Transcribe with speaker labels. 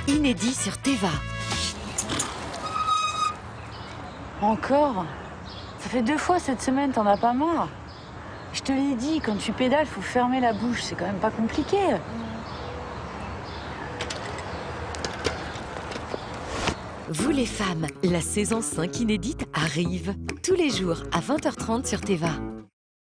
Speaker 1: inédit sur Téva.
Speaker 2: Encore? Ça fait 2 fois cette semaine, t'en as pas marre? Je te l'ai dit, quand tu pédales, faut fermer la bouche, c'est quand même pas compliqué.
Speaker 1: Vous les femmes, la saison 5 inédite arrive. Tous les jours à 20h30 sur Téva.